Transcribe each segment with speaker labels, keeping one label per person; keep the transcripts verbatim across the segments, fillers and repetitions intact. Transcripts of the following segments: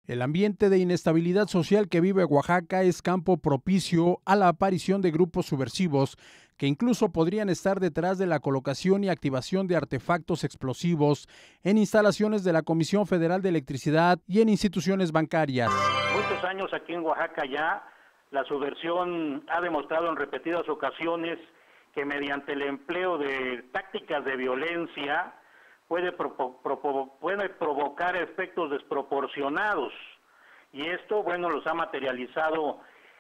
Speaker 1: El ambiente de inestabilidad social que vive Oaxaca es campo propicio a la aparición de grupos subversivos que incluso podrían estar detrás de la colocación y activación de artefactos explosivos en instalaciones de la Comisión Federal de Electricidad y en instituciones bancarias.
Speaker 2: Muchos años aquí en Oaxaca ya, la subversión ha demostrado en repetidas ocasiones que mediante el empleo de tácticas de violencia puede, pro, pro, puede provocar efectos desproporcionados, y esto, bueno, los ha materializado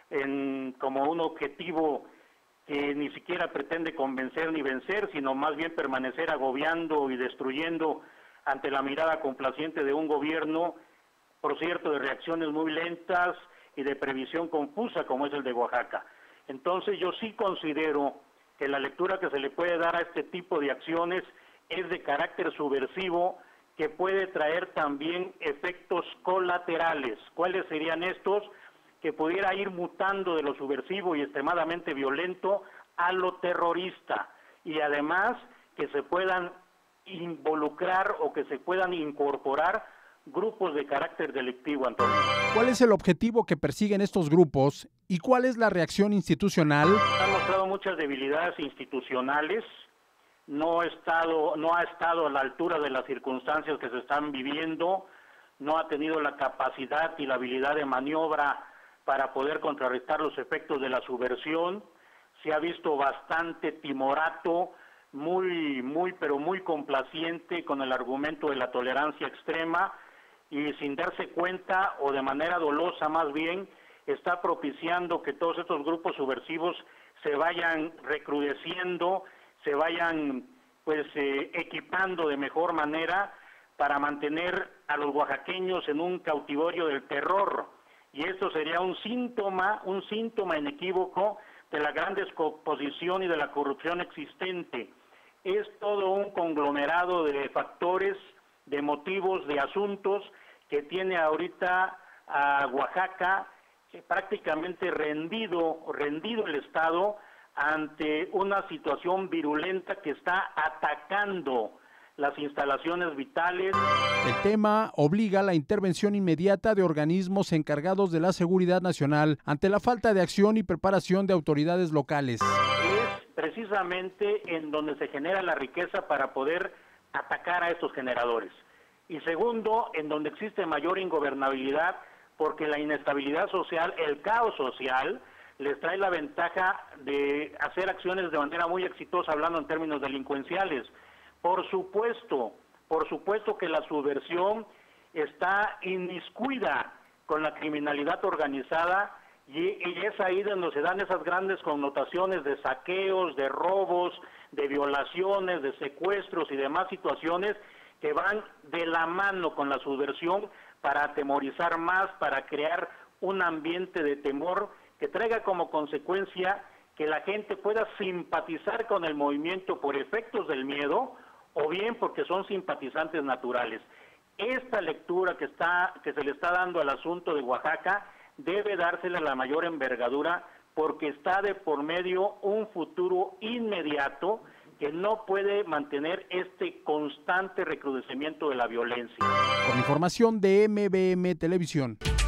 Speaker 2: en, como un objetivo que ni siquiera pretende convencer ni vencer, sino más bien permanecer agobiando y destruyendo ante la mirada complaciente de un gobierno, por cierto, de reacciones muy lentas y de previsión confusa como es el de Oaxaca. Entonces yo sí considero que la lectura que se le puede dar a este tipo de acciones es de carácter subversivo, que puede traer también efectos colaterales. ¿Cuáles serían estos? Que pudiera ir mutando de lo subversivo y extremadamente violento a lo terrorista, y además que se puedan involucrar o que se puedan incorporar grupos de carácter delictivo, Antonio.
Speaker 1: ¿Cuál es el objetivo que persiguen estos grupos y cuál es la reacción institucional?
Speaker 2: Han mostrado muchas debilidades institucionales, no ha estado, no ha estado a la altura de las circunstancias que se están viviendo, no ha tenido la capacidad y la habilidad de maniobra para poder contrarrestar los efectos de la subversión. Se ha visto bastante timorato, muy, muy, pero muy complaciente con el argumento de la tolerancia extrema, y sin darse cuenta, o de manera dolosa más bien, está propiciando que todos estos grupos subversivos se vayan recrudeciendo, se vayan pues eh, equipando de mejor manera para mantener a los oaxaqueños en un cautiverio del terror. Y esto sería un síntoma, un síntoma inequívoco de la gran descomposición y de la corrupción existente. Es todo un conglomerado de factores, de motivos, de asuntos que tiene ahorita a Oaxaca eh, prácticamente rendido, rendido el Estado ante una situación virulenta que está atacando las instalaciones vitales.
Speaker 1: El tema obliga a la intervención inmediata de organismos encargados de la seguridad nacional ante la falta de acción y preparación de autoridades locales.
Speaker 2: Es precisamente en donde se genera la riqueza para poder atacar a estos generadores. Y segundo, en donde existe mayor ingobernabilidad, porque la inestabilidad social, el caos social, les trae la ventaja de hacer acciones de manera muy exitosa, hablando en términos delincuenciales. Por supuesto, por supuesto que la subversión está inmiscuida con la criminalidad organizada, y, y es ahí donde se dan esas grandes connotaciones de saqueos, de robos, de violaciones, de secuestros y demás situaciones que van de la mano con la subversión para atemorizar más, para crear un ambiente de temor que traiga como consecuencia que la gente pueda simpatizar con el movimiento por efectos del miedo, o bien porque son simpatizantes naturales. Esta lectura que está que se le está dando al asunto de Oaxaca debe dársele la mayor envergadura, porque está de por medio un futuro inmediato que no puede mantener este constante recrudecimiento de la violencia.
Speaker 1: Con información de M B M Televisión.